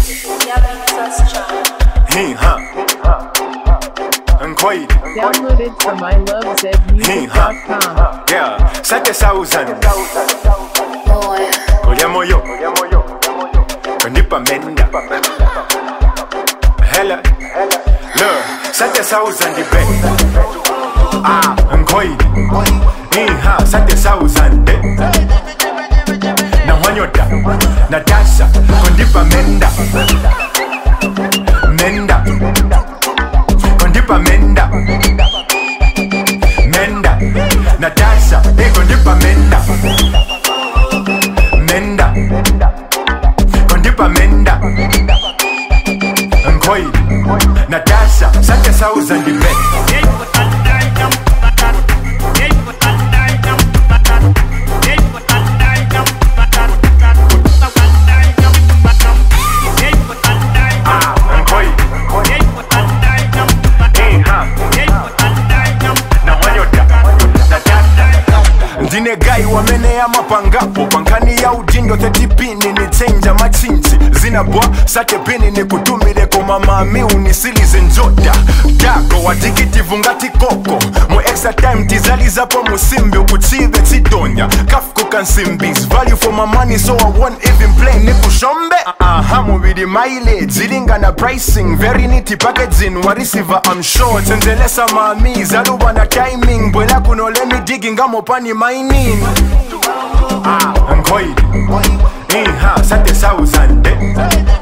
Downloaded from ilovezmusic.com. Yeah, 7,000. Moyo, kanipa menda. Hella, look, 7,000 the bed. Nkoidi, 7,000. Na wanyota, Natasha, kanipa menda. Kondipa menda. Natasha, kondipa menda. Kondipa menda. Nkoidi, Natasha, 7,000 the bed. Ndine gai wamene ya mapangapo pankani ya udindo 30 pini ni chenja machinchi zinabwa sate pini ni kutumile koma mami unisilize njota dako watikiti vungati koko mu extra time tizaliza po musimbi ukuchive chidonya kafuku kansimbis value for my money so I won't even play niku shombe mubidi mileage zilinga na pricing very nitty packaging wa receiver I'm sure tenzelesa mami zaluba na timing bwela kuno let me digging amopani mining Nkoidi, 7,000.